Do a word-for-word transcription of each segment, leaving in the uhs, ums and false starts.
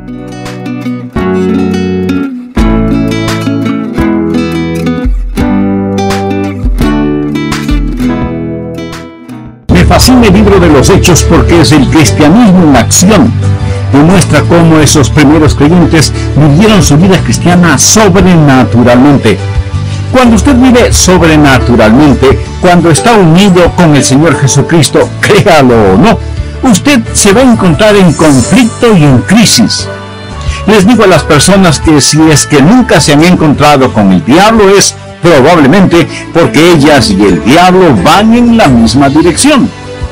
Me fascina el libro de los Hechos porque es el cristianismo en acción. Demuestra cómo esos primeros creyentes vivieron su vida cristiana sobrenaturalmente. Cuando usted vive sobrenaturalmente, cuando está unido con el Señor Jesucristo, créalo o no, usted se va a encontrar en conflicto y en crisis. Les digo a las personas que si es que nunca se han encontrado con el diablo es probablemente porque ellas y el diablo van en la misma dirección.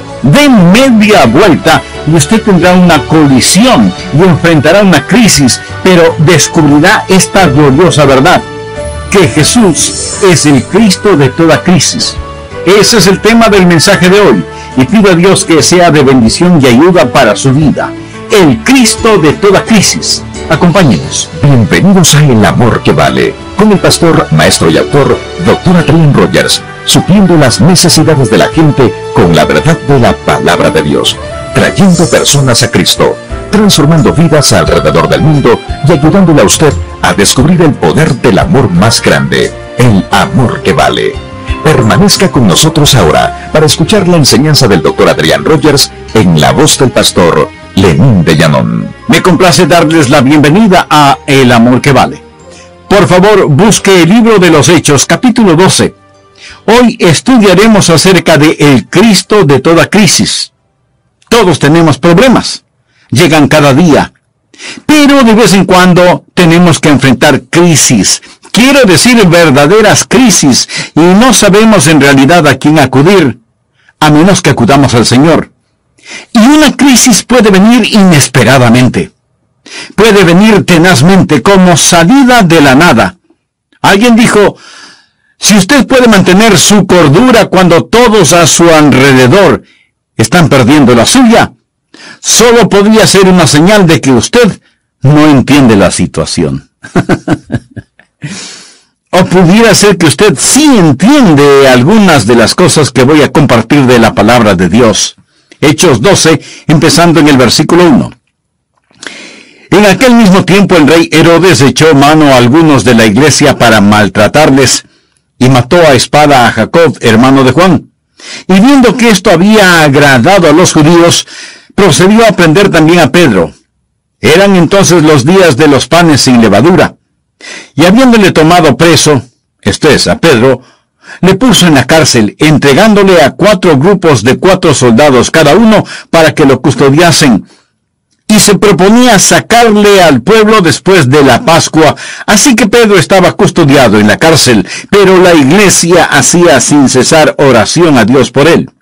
Den media vuelta y usted tendrá una colisión y enfrentará una crisis, pero descubrirá esta gloriosa verdad, que Jesús es el Cristo de toda crisis. Ese es el tema del mensaje de hoy, y pido a Dios que sea de bendición y ayuda para su vida. El Cristo de toda crisis. Acompáñenos. Bienvenidos a El Amor que Vale, con el pastor, maestro y autor, doctor Adrián Rogers, supliendo las necesidades de la gente con la verdad de la palabra de Dios, trayendo personas a Cristo, transformando vidas alrededor del mundo y ayudándole a usted a descubrir el poder del amor más grande, el amor que vale. Permanezca con nosotros ahora para escuchar la enseñanza del doctor Adrián Rogers en la voz del pastor Lenín de Llanón. Me complace darles la bienvenida a El Amor que Vale. Por favor, busque el libro de los Hechos, capítulo doce. Hoy estudiaremos acerca de el Cristo de toda crisis. Todos tenemos problemas. Llegan cada día. Pero de vez en cuando tenemos que enfrentar crisis. Quiero decir verdaderas crisis. Y no sabemos en realidad a quién acudir, a menos que acudamos al Señor. Y una crisis puede venir inesperadamente. Puede venir tenazmente, como salida de la nada. Alguien dijo, si usted puede mantener su cordura cuando todos a su alrededor están perdiendo la suya, solo podría ser una señal de que usted no entiende la situación. O pudiera ser que usted sí entiende algunas de las cosas que voy a compartir de la palabra de Dios. Hechos doce, empezando en el versículo uno. En aquel mismo tiempo el rey Herodes echó mano a algunos de la iglesia para maltratarles y mató a espada a Jacob, hermano de Juan. Y viendo que esto había agradado a los judíos, procedió a prender también a Pedro. Eran entonces los días de los panes sin levadura. Y habiéndole tomado preso, esto es, a Pedro, le puso en la cárcel, entregándole a cuatro grupos de cuatro soldados cada uno para que lo custodiasen. Y se proponía sacarle al pueblo después de la Pascua. Así que Pedro estaba custodiado en la cárcel, pero la iglesia hacía sin cesar oración a Dios por él.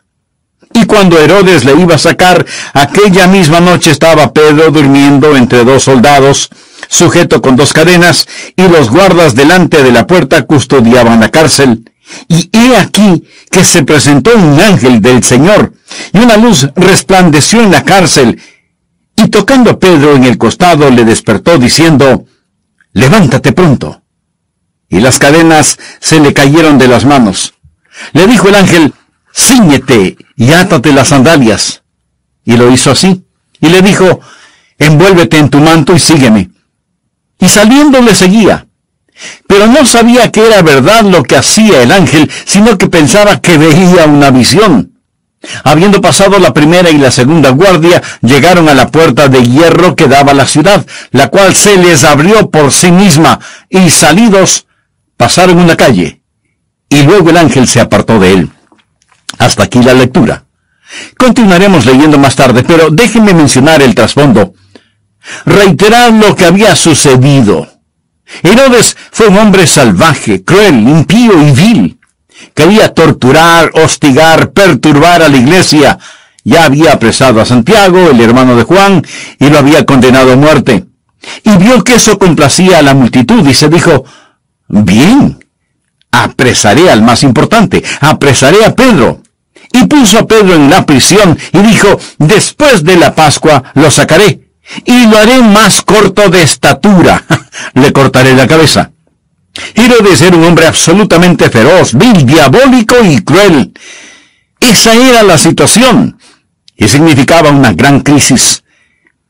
Y cuando Herodes le iba a sacar, aquella misma noche estaba Pedro durmiendo entre dos soldados, sujeto con dos cadenas, y los guardas delante de la puerta custodiaban la cárcel. Y he aquí que se presentó un ángel del Señor, y una luz resplandeció en la cárcel, y tocando a Pedro en el costado le despertó diciendo, levántate pronto. Y las cadenas se le cayeron de las manos. Le dijo el ángel, cíñete y átate las sandalias. Y lo hizo así. Y le dijo, envuélvete en tu manto y sígueme. Y saliendo le seguía. Pero no sabía que era verdad lo que hacía el ángel, sino que pensaba que veía una visión. Habiendo pasado la primera y la segunda guardia, llegaron a la puerta de hierro que daba a la ciudad, la cual se les abrió por sí misma, y salidos, pasaron una calle. Y luego el ángel se apartó de él. Hasta aquí la lectura. Continuaremos leyendo más tarde, pero déjenme mencionar el trasfondo. Reiterar lo que había sucedido. Herodes fue un hombre salvaje, cruel, impío y vil. Quería torturar, hostigar, perturbar a la iglesia. Ya había apresado a Santiago, el hermano de Juan, y lo había condenado a muerte. Y vio que eso complacía a la multitud y se dijo, bien, apresaré al más importante, apresaré a Pedro. Y puso a Pedro en la prisión y dijo, después de la Pascua lo sacaré, y lo haré más corto de estatura, le cortaré la cabeza. Herodes era un hombre absolutamente feroz, vil, diabólico y cruel. Esa era la situación, y significaba una gran crisis.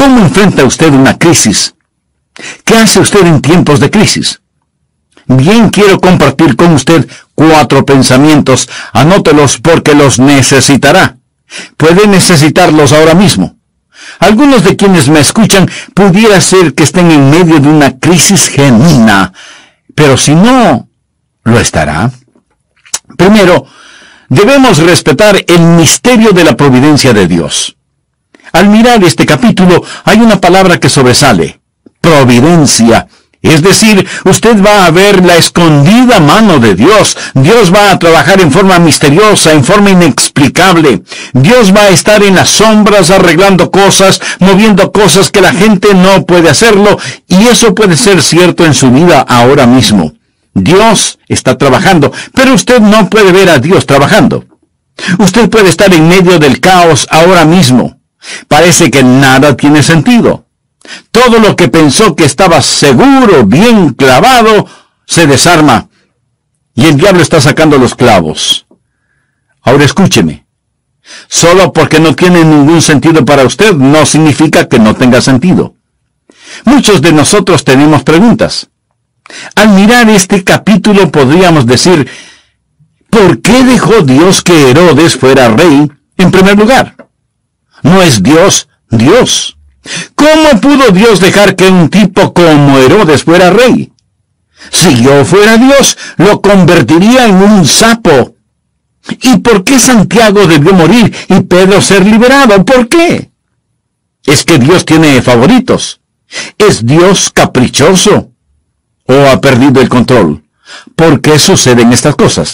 ¿Cómo enfrenta usted una crisis? ¿Qué hace usted en tiempos de crisis? Bien, quiero compartir con usted cuatro pensamientos. Anótelos porque los necesitará. Puede necesitarlos ahora mismo. Algunos de quienes me escuchan pudiera ser que estén en medio de una crisis genuina, pero si no, lo estará. Primero, debemos respetar el misterio de la providencia de Dios. Al mirar este capítulo, hay una palabra que sobresale: providencia. Es decir, usted va a ver la escondida mano de Dios. Dios va a trabajar en forma misteriosa, en forma inexplicable. Dios va a estar en las sombras arreglando cosas, moviendo cosas que la gente no puede hacerlo, y eso puede ser cierto en su vida ahora mismo. Dios está trabajando, pero usted no puede ver a Dios trabajando. Usted puede estar en medio del caos ahora mismo. Parece que nada tiene sentido. Todo lo que pensó que estaba seguro, bien clavado, se desarma. Y el diablo está sacando los clavos. Ahora escúcheme. Solo porque no tiene ningún sentido para usted, no significa que no tenga sentido. Muchos de nosotros tenemos preguntas. Al mirar este capítulo podríamos decir: ¿por qué dejó Dios que Herodes fuera rey en primer lugar? ¿No es Dios Dios? ¿Cómo pudo Dios dejar que un tipo como Herodes fuera rey? Si yo fuera Dios, lo convertiría en un sapo. ¿Y por qué Santiago debió morir y Pedro ser liberado? ¿Por qué? ¿Es que Dios tiene favoritos? ¿Es Dios caprichoso? ¿O ha perdido el control? ¿Por qué suceden estas cosas?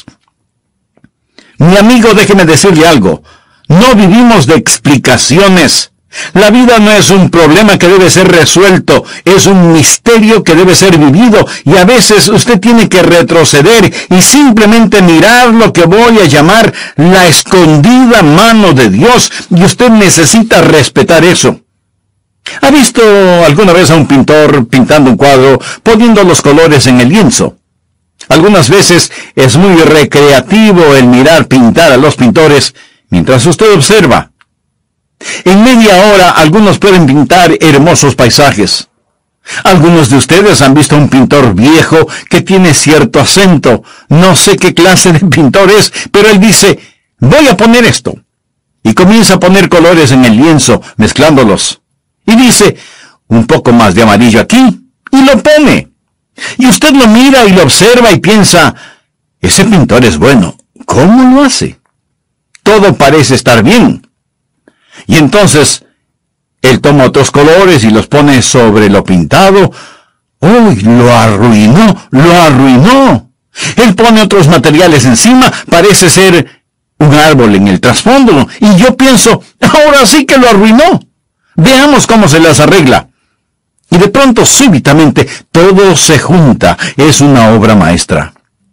Mi amigo, déjeme decirle algo. No vivimos de explicaciones. La vida no es un problema que debe ser resuelto, es un misterio que debe ser vivido, y a veces usted tiene que retroceder y simplemente mirar lo que voy a llamar la escondida mano de Dios, y usted necesita respetar eso. ¿Ha visto alguna vez a un pintor pintando un cuadro, poniendo los colores en el lienzo? Algunas veces es muy recreativo el mirar pintar a los pintores mientras usted observa. En media hora algunos pueden pintar hermosos paisajes. Algunos de ustedes han visto a un pintor viejo que tiene cierto acento. No sé qué clase de pintor es, pero él dice: voy a poner esto. Y comienza a poner colores en el lienzo, mezclándolos. Y dice: un poco más de amarillo aquí, y lo pone. Y usted lo mira y lo observa y piensa: ese pintor es bueno. ¿Cómo lo hace? Todo parece estar bien. Y entonces, él toma otros colores y los pone sobre lo pintado. ¡Uy! Lo arruinó, lo arruinó. Él pone otros materiales encima, parece ser un árbol en el trasfondo. Y yo pienso: ahora sí que lo arruinó. Veamos cómo se las arregla. Y de pronto, súbitamente, todo se junta. Es una obra maestra.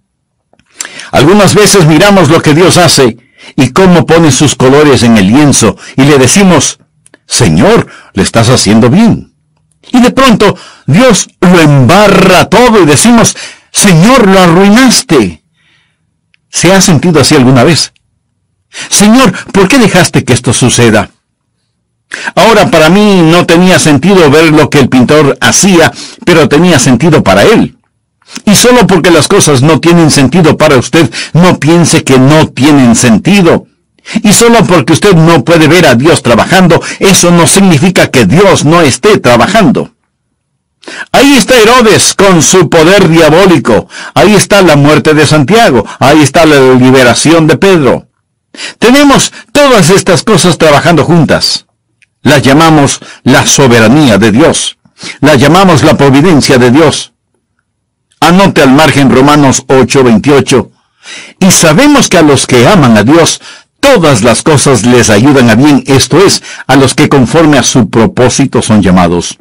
Algunas veces miramos lo que Dios hace y cómo pone sus colores en el lienzo, y le decimos: Señor, le estás haciendo bien. Y de pronto, Dios lo embarra todo y decimos: Señor, lo arruinaste. ¿Se ha sentido así alguna vez? Señor, ¿por qué dejaste que esto suceda? Ahora, para mí no tenía sentido ver lo que el pintor hacía, pero tenía sentido para él. Y solo porque las cosas no tienen sentido para usted, no piense que no tienen sentido. Y solo porque usted no puede ver a Dios trabajando, eso no significa que Dios no esté trabajando. Ahí está Herodes con su poder diabólico. Ahí está la muerte de Santiago. Ahí está la liberación de Pedro. Tenemos todas estas cosas trabajando juntas. Las llamamos la soberanía de Dios. Las llamamos la providencia de Dios. Anote al margen Romanos ocho veintiocho. Y sabemos que a los que aman a Dios, todas las cosas les ayudan a bien, esto es, a los que conforme a su propósito son llamados.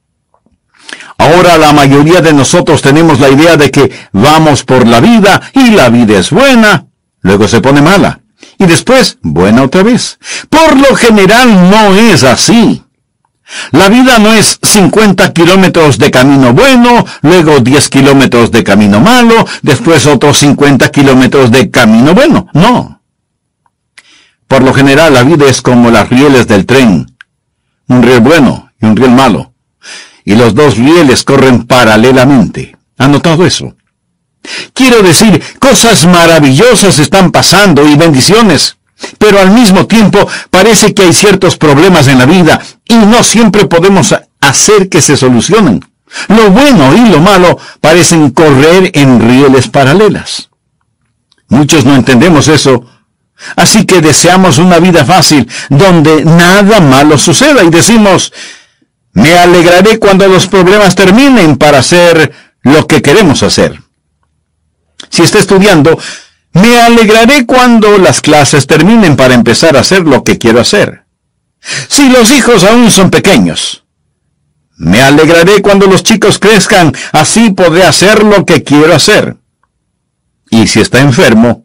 Ahora la mayoría de nosotros tenemos la idea de que vamos por la vida y la vida es buena, luego se pone mala, y después buena otra vez. Por lo general no es así. La vida no es cincuenta kilómetros de camino bueno, luego diez kilómetros de camino malo, después otros cincuenta kilómetros de camino bueno. No. Por lo general la vida es como las rieles del tren. Un riel bueno y un riel malo, y los dos rieles corren paralelamente. ¿Ha notado eso? Quiero decir, cosas maravillosas están pasando y bendiciones, pero al mismo tiempo parece que hay ciertos problemas en la vida y no siempre podemos hacer que se solucionen. Lo bueno y lo malo parecen correr en rieles paralelas. Muchos no entendemos eso, así que deseamos una vida fácil, donde nada malo suceda, y decimos, me alegraré cuando los problemas terminen para hacer lo que queremos hacer. Si está estudiando, me alegraré cuando las clases terminen para empezar a hacer lo que quiero hacer. Si los hijos aún son pequeños, me alegraré cuando los chicos crezcan, así podré hacer lo que quiero hacer. Y si está enfermo,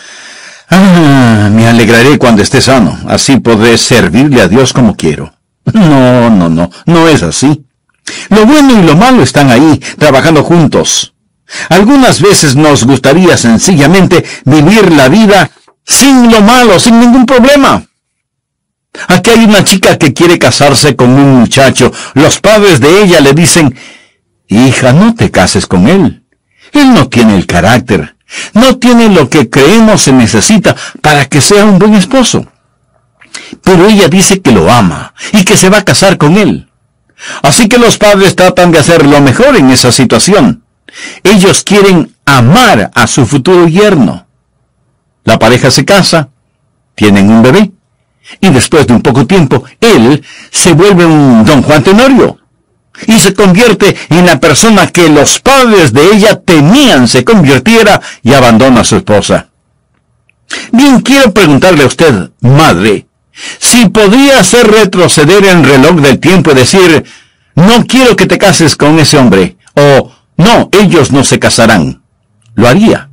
ah, me alegraré cuando esté sano, así podré servirle a Dios como quiero. No, no, no, no es así. Lo bueno y lo malo están ahí, trabajando juntos. Algunas veces nos gustaría sencillamente vivir la vida sin lo malo, sin ningún problema. Aquí hay una chica que quiere casarse con un muchacho. Los padres de ella le dicen, hija, no te cases con él. Él no tiene el carácter, no tiene lo que creemos se necesita para que sea un buen esposo. Pero ella dice que lo ama y que se va a casar con él. Así que los padres tratan de hacer lo mejor en esa situación. Ellos quieren amar a su futuro yerno. La pareja se casa, tienen un bebé, y después de un poco tiempo, él se vuelve un don Juan Tenorio, y se convierte en la persona que los padres de ella temían se convirtiera, y abandona a su esposa. Bien, quiero preguntarle a usted, madre, si podría hacer retroceder el reloj del tiempo y decir, no quiero que te cases con ese hombre, o no, ellos no se casarán. ¿Lo haría?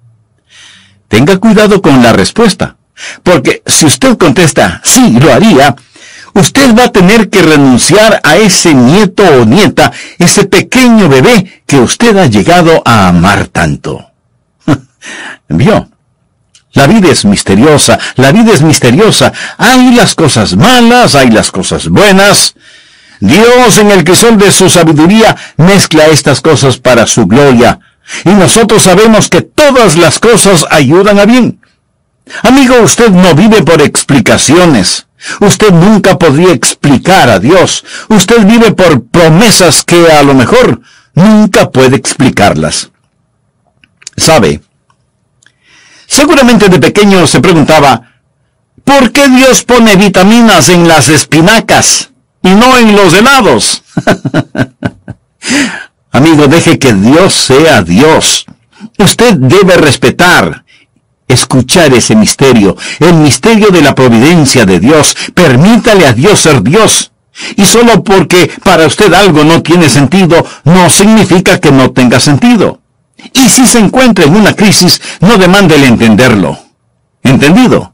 Tenga cuidado con la respuesta, porque si usted contesta, sí, lo haría, usted va a tener que renunciar a ese nieto o nieta, ese pequeño bebé que usted ha llegado a amar tanto. ¿Vio? La vida es misteriosa, la vida es misteriosa. Hay las cosas malas, hay las cosas buenas. Dios, en el crisol de su sabiduría, mezcla estas cosas para su gloria. Y nosotros sabemos que todas las cosas ayudan a bien. Amigo, usted no vive por explicaciones. Usted nunca podría explicar a Dios. Usted vive por promesas que a lo mejor nunca puede explicarlas. ¿Sabe? Seguramente de pequeño se preguntaba, ¿por qué Dios pone vitaminas en las espinacas y no en los helados? Amigo, deje que Dios sea Dios. Usted debe respetar, escuchar ese misterio, el misterio de la providencia de Dios. Permítale a Dios ser Dios. Y solo porque para usted algo no tiene sentido, no significa que no tenga sentido. Y si se encuentra en una crisis, no demande el entenderlo. ¿Entendido?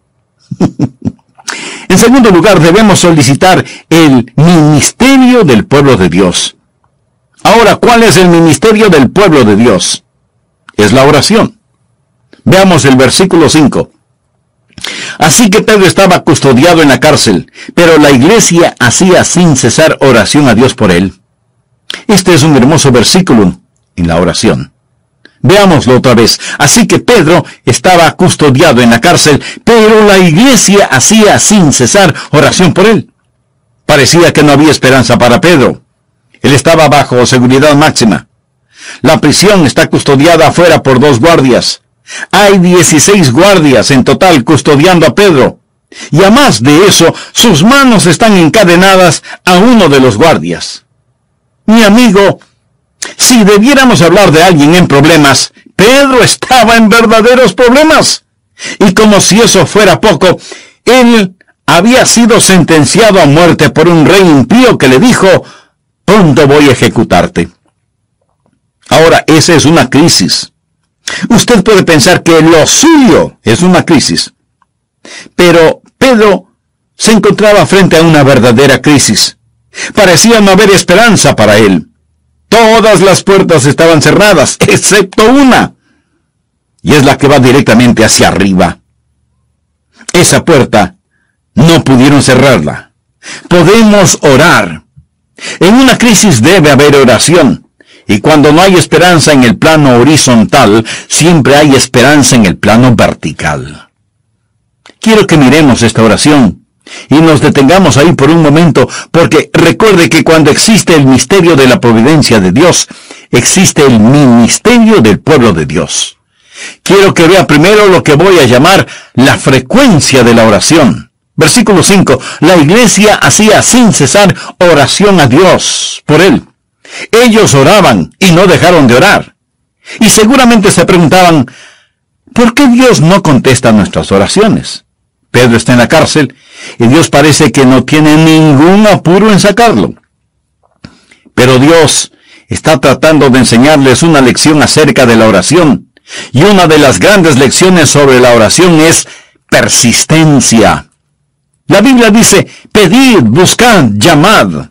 En segundo lugar, debemos solicitar el ministerio del pueblo de Dios. Ahora, ¿cuál es el ministerio del pueblo de Dios? Es la oración. Veamos el versículo cinco. Así que Pedro estaba custodiado en la cárcel, pero la iglesia hacía sin cesar oración a Dios por él. Este es un hermoso versículo en la oración. Veámoslo otra vez. Así que Pedro estaba custodiado en la cárcel, pero la iglesia hacía sin cesar oración por él. Parecía que no había esperanza para Pedro. Él estaba bajo seguridad máxima. La prisión está custodiada afuera por dos guardias. Hay dieciséis guardias en total custodiando a Pedro. Y a más de eso, sus manos están encadenadas a uno de los guardias. Mi amigo, si debiéramos hablar de alguien en problemas, Pedro estaba en verdaderos problemas. Y como si eso fuera poco, él había sido sentenciado a muerte por un rey impío que le dijo, pronto voy a ejecutarte. Ahora, esa es una crisis. Usted puede pensar que lo suyo es una crisis. Pero Pedro se encontraba frente a una verdadera crisis. Parecía no haber esperanza para él. Todas las puertas estaban cerradas, excepto una. Y es la que va directamente hacia arriba. Esa puerta no pudieron cerrarla. Podemos orar, En una crisis debe haber oración. Y cuando no hay esperanza en el plano horizontal, siempre hay esperanza en el plano vertical. Quiero que miremos esta oración y nos detengamos ahí por un momento, porque recuerde que cuando existe el misterio de la providencia de Dios, existe el ministerio del pueblo de Dios. Quiero que vea primero lo que voy a llamar la frecuencia de la oración. Versículo cinco. La iglesia hacía sin cesar oración a Dios por él. Ellos oraban y no dejaron de orar. Y seguramente se preguntaban, ¿por qué Dios no contesta nuestras oraciones? Pedro está en la cárcel y Dios parece que no tiene ningún apuro en sacarlo. Pero Dios está tratando de enseñarles una lección acerca de la oración. Y una de las grandes lecciones sobre la oración es persistencia. La Biblia dice, pedid, buscad, llamad.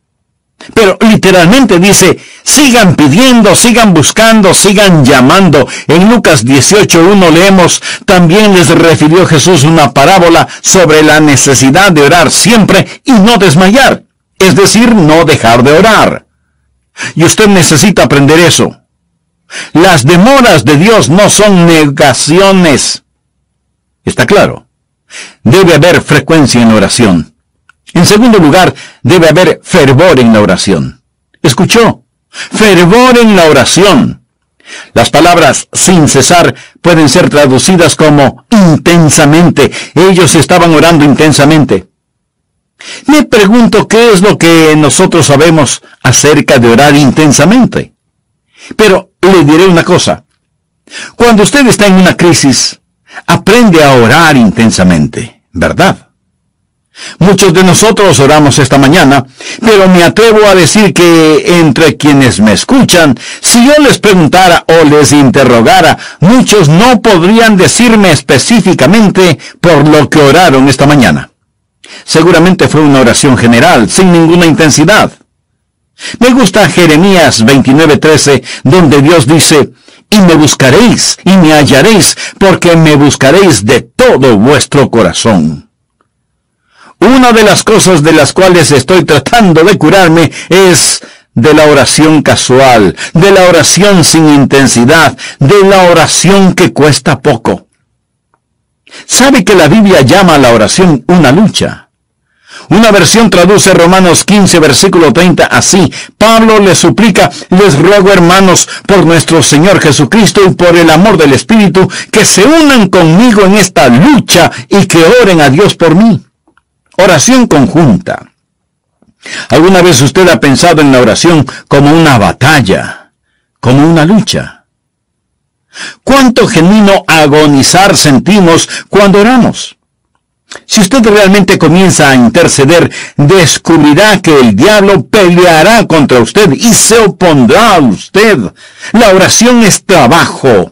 Pero literalmente dice, sigan pidiendo, sigan buscando, sigan llamando. En Lucas dieciocho uno leemos, también les refirió Jesús una parábola sobre la necesidad de orar siempre y no desmayar. Es decir, no dejar de orar. Y usted necesita aprender eso. Las demoras de Dios no son negaciones. ¿Está claro? Debe haber frecuencia en la oración. En segundo lugar, debe haber fervor en la oración. ¿Escuchó? Fervor en la oración. Las palabras sin cesar pueden ser traducidas como intensamente. Ellos estaban orando intensamente. Me pregunto qué es lo que nosotros sabemos acerca de orar intensamente. Pero le diré una cosa. Cuando usted está en una crisis, aprende a orar intensamente, ¿verdad? Muchos de nosotros oramos esta mañana, pero me atrevo a decir que entre quienes me escuchan, si yo les preguntara o les interrogara, muchos no podrían decirme específicamente por lo que oraron esta mañana. Seguramente fue una oración general, sin ninguna intensidad. Me gusta Jeremías veintinueve trece, donde Dios dice, y me buscaréis, y me hallaréis, porque me buscaréis de todo vuestro corazón. Una de las cosas de las cuales estoy tratando de curarme es de la oración casual, de la oración sin intensidad, de la oración que cuesta poco. ¿Sabe que la Biblia llama a la oración una lucha? Una versión traduce Romanos quince, versículo treinta así. Pablo les suplica, les ruego hermanos, por nuestro Señor Jesucristo y por el amor del Espíritu, que se unan conmigo en esta lucha y que oren a Dios por mí. Oración conjunta. ¿Alguna vez usted ha pensado en la oración como una batalla, como una lucha? ¿Cuánto genuino agonizar sentimos cuando oramos? Si usted realmente comienza a interceder, descubrirá que el diablo peleará contra usted y se opondrá a usted. La oración es trabajo.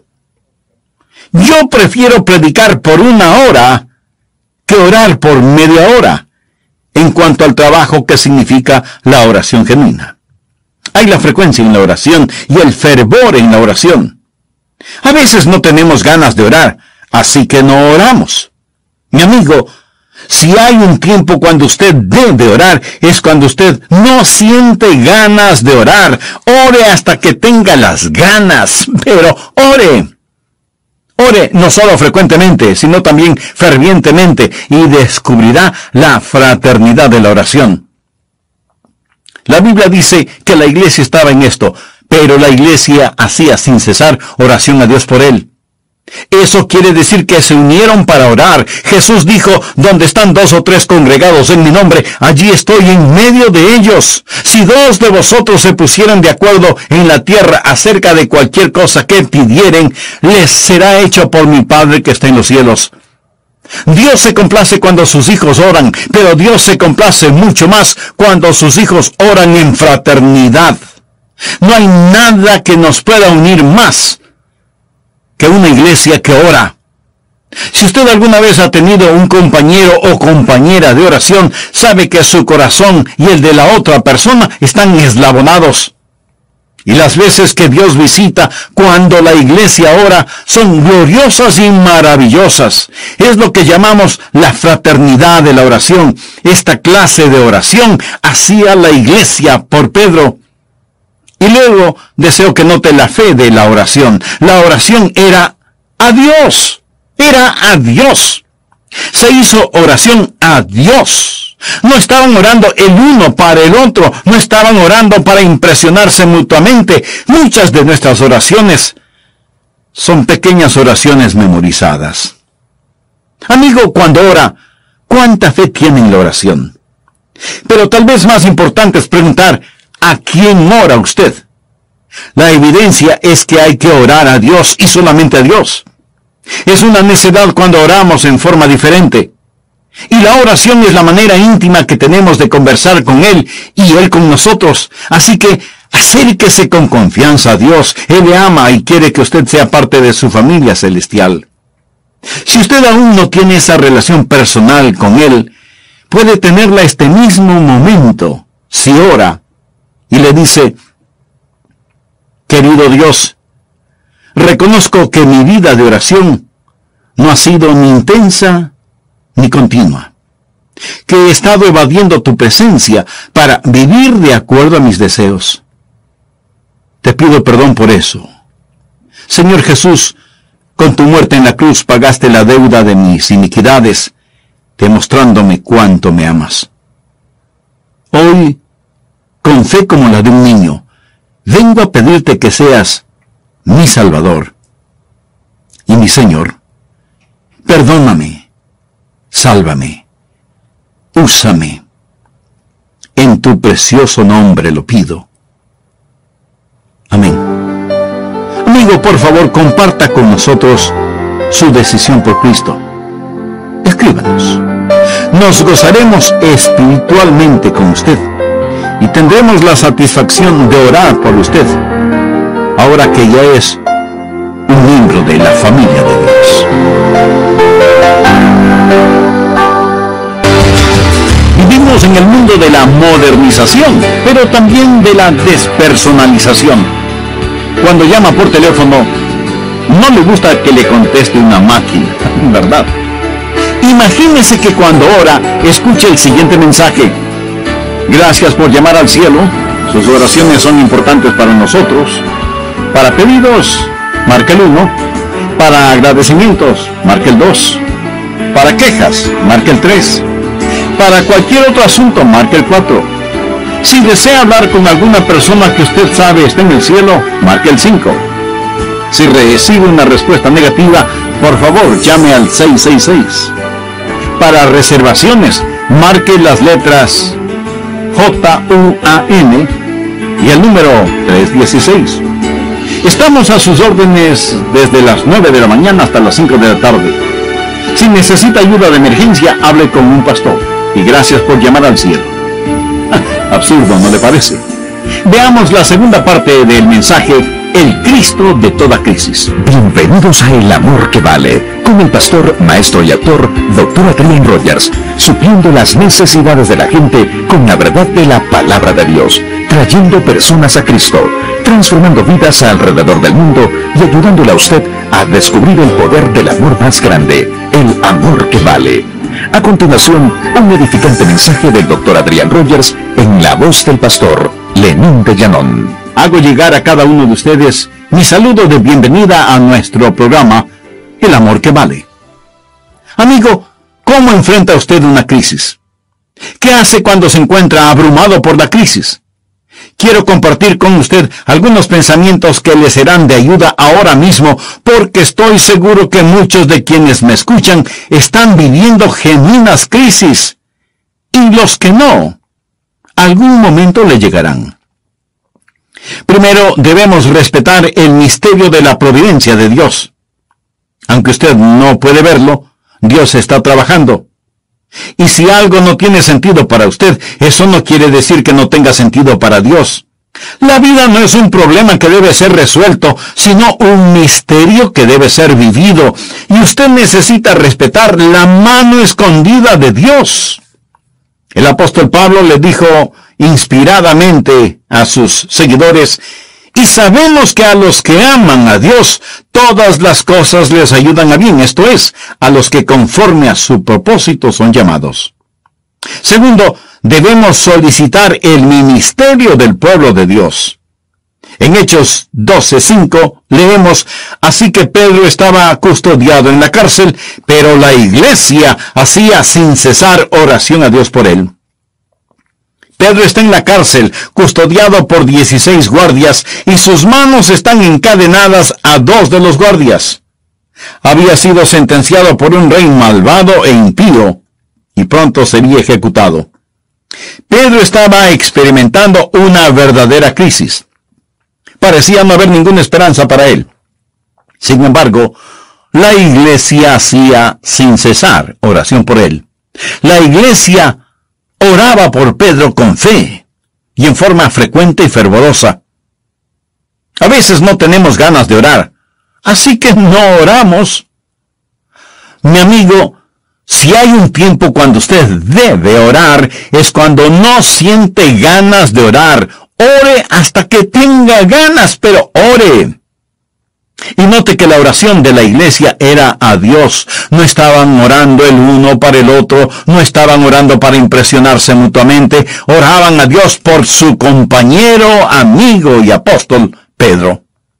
Yo prefiero predicar por una hora que orar por media hora, en cuanto al trabajo que significa la oración genuina. Hay la frecuencia en la oración y el fervor en la oración. A veces no tenemos ganas de orar, así que no oramos. Mi amigo, si hay un tiempo cuando usted debe orar, es cuando usted no siente ganas de orar. Ore hasta que tenga las ganas, pero ore. Ore no solo frecuentemente, sino también fervientemente, y descubrirá la fraternidad de la oración. La Biblia dice que la iglesia estaba en esto, pero la iglesia hacía sin cesar oración a Dios por él. Eso quiere decir que se unieron para orar. Jesús dijo, donde están dos o tres congregados en mi nombre, allí estoy en medio de ellos. Si dos de vosotros se pusieran de acuerdo en la tierra acerca de cualquier cosa que pidieren, les será hecho por mi Padre que está en los cielos. Dios se complace cuando sus hijos oran, pero Dios se complace mucho más cuando sus hijos oran en fraternidad. No hay nada que nos pueda unir más que una iglesia que ora. Si usted alguna vez ha tenido un compañero o compañera de oración, sabe que su corazón y el de la otra persona están eslabonados. Y las veces que Dios visita cuando la iglesia ora son gloriosas y maravillosas. Es lo que llamamos la fraternidad de la oración. Esta clase de oración hacía la iglesia por Pedro. Y luego deseo que note la fe de la oración. La oración era a Dios. Era a Dios. Se hizo oración a Dios. No estaban orando el uno para el otro. No estaban orando para impresionarse mutuamente. Muchas de nuestras oraciones son pequeñas oraciones memorizadas. Amigo, cuando ora, ¿cuánta fe tiene en la oración? Pero tal vez más importante es preguntar, ¿a quién ora usted? La evidencia es que hay que orar a Dios y solamente a Dios. Es una necedad cuando oramos en forma diferente. Y la oración es la manera íntima que tenemos de conversar con Él y Él con nosotros. Así que acérquese con confianza a Dios. Él le ama y quiere que usted sea parte de su familia celestial. Si usted aún no tiene esa relación personal con Él, puede tenerla este mismo momento, si ora y le dice, querido Dios, reconozco que mi vida de oración no ha sido ni intensa ni continua, que he estado evadiendo tu presencia para vivir de acuerdo a mis deseos. Te pido perdón por eso. Señor Jesús, con tu muerte en la cruz pagaste la deuda de mis iniquidades, demostrándome cuánto me amas. Hoy, con fe como la de un niño, vengo a pedirte que seas mi Salvador y mi Señor. Perdóname. Sálvame, úsame, en tu precioso nombre lo pido. Amén. Amigo, por favor, comparta con nosotros su decisión por Cristo. Escríbanos. Nos gozaremos espiritualmente con usted y tendremos la satisfacción de orar por usted, ahora que ya es un miembro de la familia de Dios. Vivimos en el mundo de la modernización, pero también de la despersonalización. Cuando llama por teléfono, no le gusta que le conteste una máquina, ¿verdad? Imagínese que cuando ora, escuche el siguiente mensaje. Gracias por llamar al cielo. Sus oraciones son importantes para nosotros. Para pedidos, marque el uno. Para agradecimientos, marque el dos. Para quejas, marque el tres. Para cualquier otro asunto, marque el cuatro. Si desea hablar con alguna persona que usted sabe está en el cielo, marque el cinco. Si recibe una respuesta negativa, por favor, llame al seis seis seis. Para reservaciones, marque las letras J U A N y el número trescientos dieciséis. Estamos a sus órdenes desde las nueve de la mañana hasta las cinco de la tarde. Si necesita ayuda de emergencia, hable con un pastor. Y gracias por llamar al cielo. Absurdo, ¿no le parece? Veamos la segunda parte del mensaje, el Cristo de toda crisis. Bienvenidos a El Amor que Vale, con el pastor, maestro y autor, doctor Adrian Rogers, supliendo las necesidades de la gente con la verdad de la palabra de Dios, trayendo personas a Cristo, transformando vidas alrededor del mundo y ayudándole a usted a descubrir el poder del amor más grande, el amor que vale. A continuación, un edificante mensaje del doctor Adrian Rogers en la voz del pastor Lenín de Llanón. Hago llegar a cada uno de ustedes mi saludo de bienvenida a nuestro programa, El Amor que Vale. Amigo, ¿cómo enfrenta usted una crisis? ¿Qué hace cuando se encuentra abrumado por la crisis? Quiero compartir con usted algunos pensamientos que le serán de ayuda ahora mismo, porque estoy seguro que muchos de quienes me escuchan están viviendo genuinas crisis. Y los que no, algún momento le llegarán. Primero, debemos respetar el misterio de la providencia de Dios. Aunque usted no puede verlo, Dios está trabajando. Y si algo no tiene sentido para usted, eso no quiere decir que no tenga sentido para Dios. La vida no es un problema que debe ser resuelto, sino un misterio que debe ser vivido. Y usted necesita respetar la mano escondida de Dios. El apóstol Pablo le dijo inspiradamente a sus seguidores, Y sabemos que a los que aman a Dios, todas las cosas les ayudan a bien, esto es, a los que conforme a su propósito son llamados. Segundo, debemos solicitar el ministerio del pueblo de Dios. En Hechos doce cinco leemos, así que Pedro estaba custodiado en la cárcel, pero la iglesia hacía sin cesar oración a Dios por él. Pedro está en la cárcel, custodiado por dieciséis guardias, y sus manos están encadenadas a dos de los guardias. Había sido sentenciado por un rey malvado e impío, y pronto sería ejecutado. Pedro estaba experimentando una verdadera crisis. Parecía no haber ninguna esperanza para él. Sin embargo, la iglesia hacía sin cesar oración por él. La iglesia oraba por Pedro con fe y en forma frecuente y fervorosa. A veces no tenemos ganas de orar, así que no oramos. Mi amigo, si hay un tiempo cuando usted debe orar, es cuando no siente ganas de orar. Ore hasta que tenga ganas, pero ore. Y note que la oración de la iglesia era a Dios. No estaban orando el uno para el otro, no estaban orando para impresionarse mutuamente, oraban a Dios por su compañero, amigo y apóstol Pedro.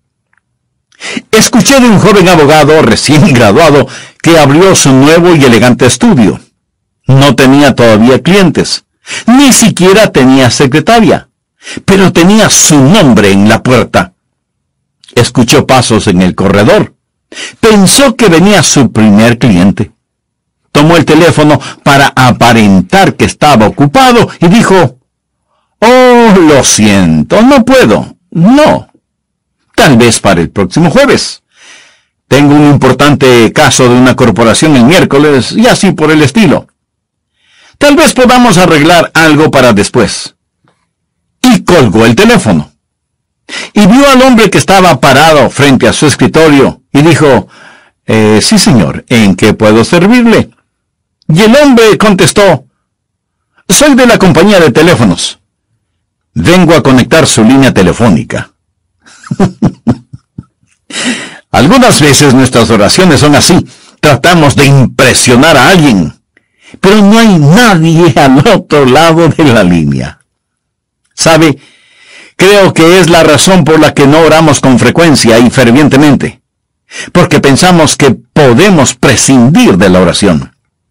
Escuché de un joven abogado recién graduado que abrió su nuevo y elegante estudio. No tenía todavía clientes, ni siquiera tenía secretaria, pero tenía su nombre en la puerta. Escuchó pasos en el corredor. Pensó que venía su primer cliente. Tomó el teléfono para aparentar que estaba ocupado y dijo, «Oh, lo siento, no puedo. No. Tal vez para el próximo jueves. Tengo un importante caso de una corporación el miércoles y así por el estilo. Tal vez podamos arreglar algo para después». Y colgó el teléfono. Y vio al hombre que estaba parado frente a su escritorio y dijo, eh, sí señor, ¿en qué puedo servirle? Y el hombre contestó, soy de la compañía de teléfonos. Vengo a conectar su línea telefónica. Algunas veces nuestras oraciones son así. Tratamos de impresionar a alguien, pero no hay nadie al otro lado de la línea. ¿Sabe? Creo que es la razón por la que no oramos con frecuencia y fervientemente, porque pensamos que podemos prescindir de la oración.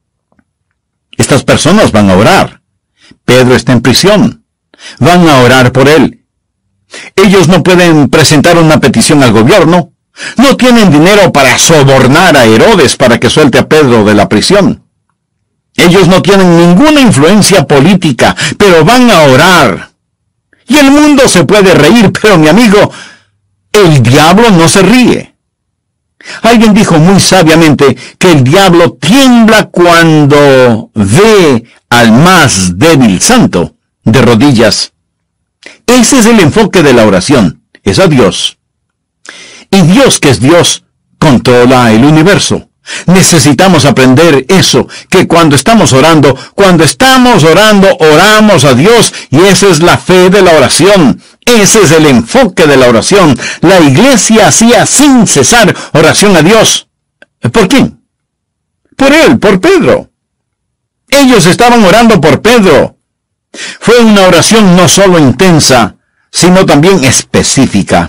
Estas personas van a orar. Pedro está en prisión. Van a orar por él. Ellos no pueden presentar una petición al gobierno. No tienen dinero para sobornar a Herodes para que suelte a Pedro de la prisión. Ellos no tienen ninguna influencia política, pero van a orar. Y el mundo se puede reír, pero mi amigo, el diablo no se ríe. Alguien dijo muy sabiamente que el diablo tiembla cuando ve al más débil santo de rodillas. Ese es el enfoque de la oración, es a Dios. Y Dios, que es Dios, controla el universo. Necesitamos aprender eso, que cuando estamos orando, cuando estamos orando, oramos a Dios, y esa es la fe de la oración. Ese es el enfoque de la oración. La iglesia hacía sin cesar oración a Dios. ¿Por quién? Por él, por Pedro. Ellos estaban orando por Pedro. Fue una oración no solo intensa, sino también específica.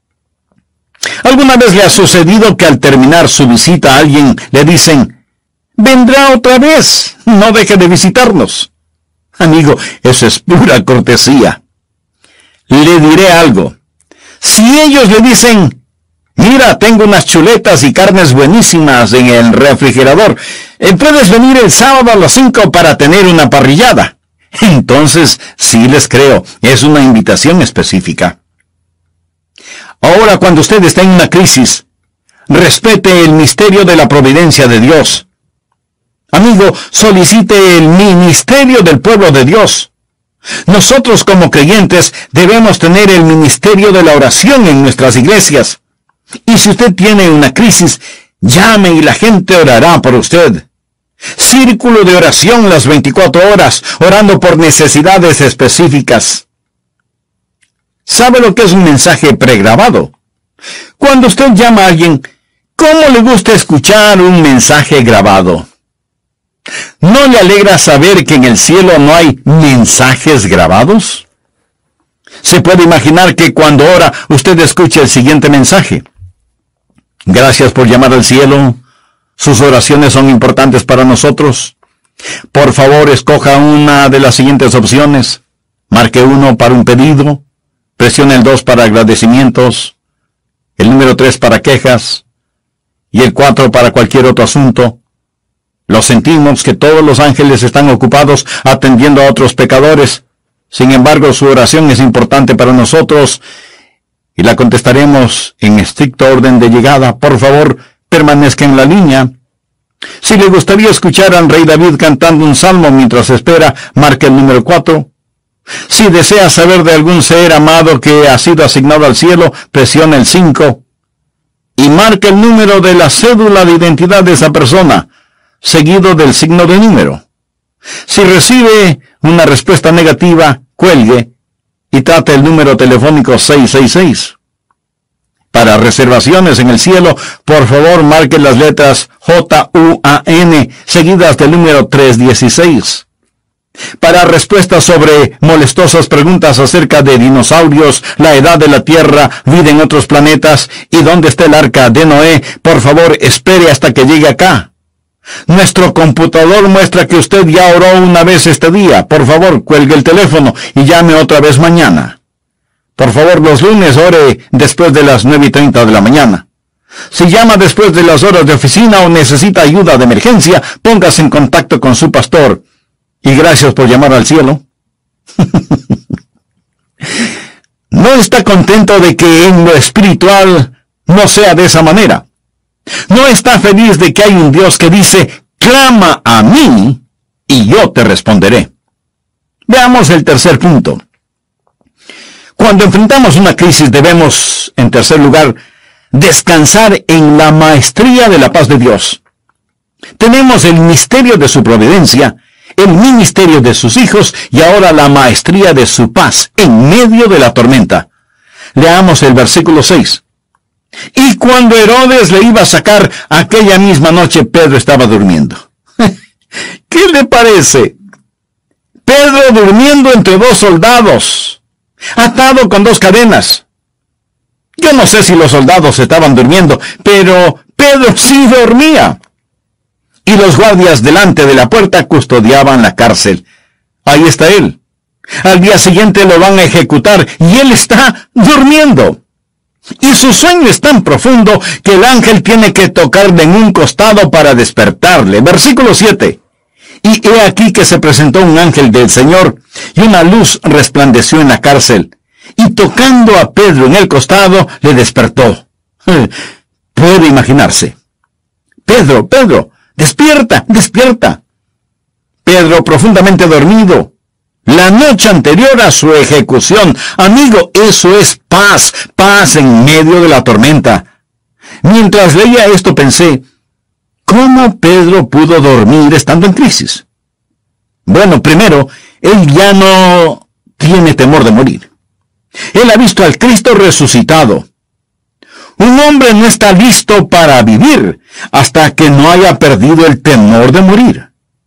¿Alguna vez le ha sucedido que al terminar su visita a alguien le dicen, vendrá otra vez, no deje de visitarnos? Amigo, eso es pura cortesía. Le diré algo. Si ellos le dicen, mira, tengo unas chuletas y carnes buenísimas en el refrigerador, eh, puedes venir el sábado a las cinco para tener una parrillada. Entonces, sí les creo, es una invitación específica. Ahora, cuando usted está en una crisis, respete el misterio de la providencia de Dios. Amigo, solicite el ministerio del pueblo de Dios. Nosotros como creyentes debemos tener el ministerio de la oración en nuestras iglesias. Y si usted tiene una crisis, llame y la gente orará por usted. Círculo de oración las veinticuatro horas, orando por necesidades específicas. ¿Sabe lo que es un mensaje pregrabado? Cuando usted llama a alguien, ¿cómo le gusta escuchar un mensaje grabado? ¿No le alegra saber que en el cielo no hay mensajes grabados? Se puede imaginar que cuando ora usted escuche el siguiente mensaje. Gracias por llamar al cielo. Sus oraciones son importantes para nosotros. Por favor, escoja una de las siguientes opciones. Marque uno para un pedido. Presione el dos para agradecimientos. El número tres para quejas. Y el cuatro para cualquier otro asunto. Lo sentimos que todos los ángeles están ocupados atendiendo a otros pecadores. Sin embargo, su oración es importante para nosotros y la contestaremos en estricto orden de llegada. Por favor, permanezca en la línea. Si le gustaría escuchar al rey David cantando un salmo mientras espera, marque el número cuatro. Si desea saber de algún ser amado que ha sido asignado al cielo, presione el cinco. Y marque el número de la cédula de identidad de esa persona, seguido del signo de número. Si recibe una respuesta negativa, cuelgue y trate el número telefónico seis seis seis. Para reservaciones en el cielo, por favor marque las letras J U A N seguidas del número trescientos dieciséis. Para respuestas sobre molestosas preguntas acerca de dinosaurios, la edad de la Tierra, vida en otros planetas y dónde está el arca de Noé, por favor espere hasta que llegue acá. Nuestro computador muestra que usted ya oró una vez este día. Por favor, cuelgue el teléfono y llame otra vez mañana. Por favor, los lunes ore después de las nueve y treinta de la mañana. Si llama después de las horas de oficina o necesita ayuda de emergencia, póngase en contacto con su pastor. Y gracias por llamar al cielo. ¿No está contento de que en lo espiritual no sea de esa manera? ¿No está feliz de que hay un Dios que dice, clama a mí y yo te responderé? Veamos el tercer punto. Cuando enfrentamos una crisis debemos, en tercer lugar, descansar en la maestría de la paz de Dios. Tenemos el misterio de su providencia, el ministerio de sus hijos y ahora la maestría de su paz en medio de la tormenta. Leamos el versículo seis. Y cuando Herodes le iba a sacar, aquella misma noche Pedro estaba durmiendo. ¿Qué le parece? Pedro durmiendo entre dos soldados, atado con dos cadenas. Yo no sé si los soldados estaban durmiendo, pero Pedro sí dormía. Y los guardias delante de la puerta custodiaban la cárcel. Ahí está él. Al día siguiente lo van a ejecutar y él está durmiendo. Y su sueño es tan profundo que el ángel tiene que tocarle en un costado para despertarle. Versículo siete. Y he aquí que se presentó un ángel del Señor, y una luz resplandeció en la cárcel, y tocando a Pedro en el costado, le despertó. Puede imaginarse. Pedro, Pedro, despierta, despierta. Pedro profundamente dormido. La noche anterior a su ejecución. Amigo, eso es paz, paz en medio de la tormenta. Mientras leía esto pensé, ¿cómo Pedro pudo dormir estando en crisis? Bueno, primero, él ya no tiene temor de morir. Él ha visto al Cristo resucitado. Un hombre no está listo para vivir hasta que no haya perdido el temor de morir.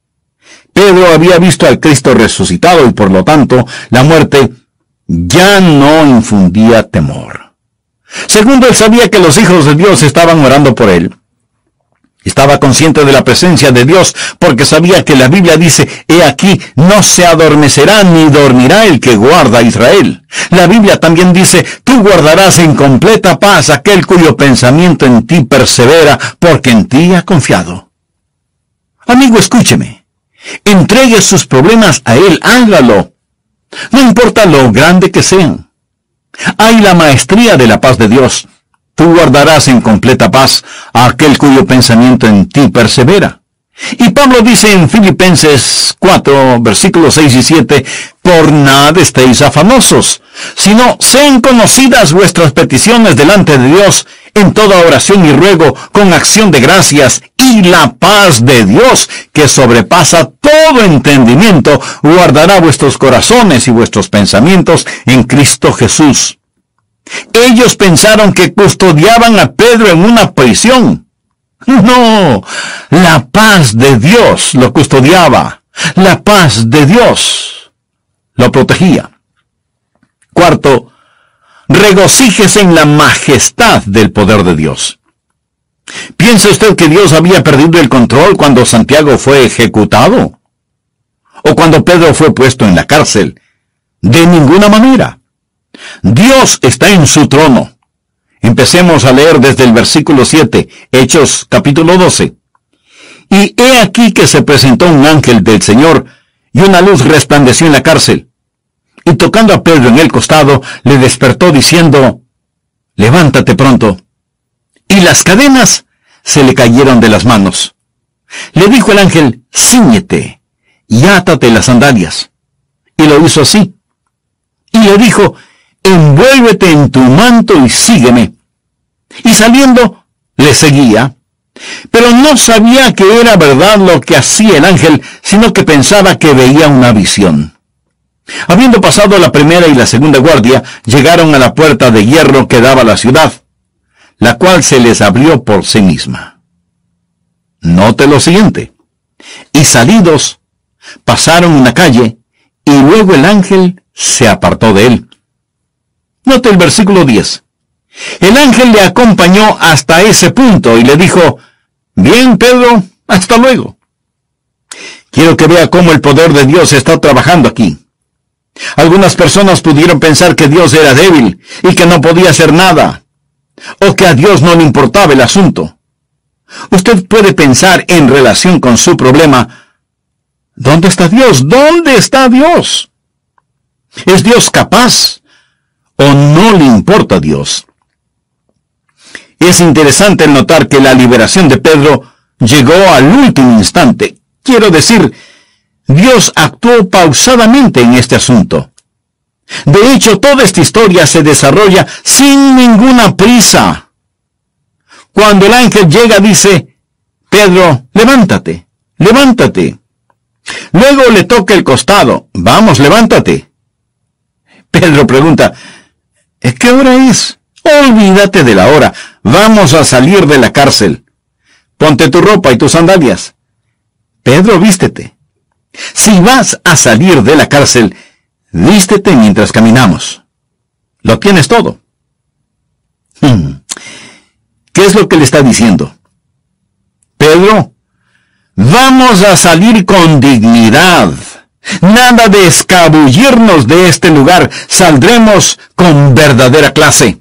Pedro había visto al Cristo resucitado y por lo tanto la muerte ya no infundía temor. Segundo, él sabía que los hijos de Dios estaban orando por él. Estaba consciente de la presencia de Dios porque sabía que la Biblia dice, he aquí, no se adormecerá ni dormirá el que guarda a Israel. La Biblia también dice, tú guardarás en completa paz aquel cuyo pensamiento en ti persevera, porque en ti ha confiado. Amigo, escúcheme. Entregue sus problemas a Él, hágalo. No importa lo grande que sean. Hay la maestría de la paz de Dios. Tú guardarás en completa paz a aquel cuyo pensamiento en ti persevera. Y Pablo dice en Filipenses cuatro, versículos seis y siete, por nada estéis afanosos, sino sean conocidas vuestras peticiones delante de Dios en toda oración y ruego, con acción de gracias, y la paz de Dios, que sobrepasa todo entendimiento, guardará vuestros corazones y vuestros pensamientos en Cristo Jesús. Ellos pensaron que custodiaban a Pedro en una prisión. No, la paz de Dios lo custodiaba. La paz de Dios lo protegía. Cuarto, regocíjese en la majestad del poder de Dios. ¿Piensa usted que Dios había perdido el control cuando Santiago fue ejecutado? ¿O cuando Pedro fue puesto en la cárcel? De ninguna manera. Dios está en su trono. Empecemos a leer desde el versículo siete, Hechos capítulo doce. Y he aquí que se presentó un ángel del Señor, y una luz resplandeció en la cárcel. Y tocando a Pedro en el costado, le despertó diciendo, levántate pronto. Y las cadenas se le cayeron de las manos. Le dijo el ángel, cíñete y átate las sandalias. Y lo hizo así. Y le dijo, envuélvete en tu manto y sígueme. Y saliendo, le seguía. Pero no sabía que era verdad lo que hacía el ángel, sino que pensaba que veía una visión. Habiendo pasado la primera y la segunda guardia, llegaron a la puerta de hierro que daba a la ciudad, la cual se les abrió por sí misma. Note lo siguiente. Y salidos, pasaron una calle, y luego el ángel se apartó de él. Note el versículo diez. El ángel le acompañó hasta ese punto y le dijo, bien, Pedro, hasta luego. Quiero que vea cómo el poder de Dios está trabajando aquí. Algunas personas pudieron pensar que Dios era débil y que no podía hacer nada, o que a Dios no le importaba el asunto. Usted puede pensar en relación con su problema, ¿dónde está Dios? ¿Dónde está Dios? ¿Es Dios capaz o no le importa a Dios? Es interesante notar que la liberación de Pedro llegó al último instante. Quiero decir, Dios actuó pausadamente en este asunto. De hecho, toda esta historia se desarrolla sin ninguna prisa. Cuando el ángel llega, dice, Pedro, levántate, levántate. Luego le toca el costado, vamos, levántate. Pedro pregunta, ¿qué hora es? Olvídate de la hora, vamos a salir de la cárcel. Ponte tu ropa y tus sandalias. Pedro, vístete. Si vas a salir de la cárcel, vístete mientras caminamos. Lo tienes todo. Hmm. ¿Qué es lo que le está diciendo? Pedro, vamos a salir con dignidad. Nada de escabullirnos de este lugar. Saldremos con verdadera clase.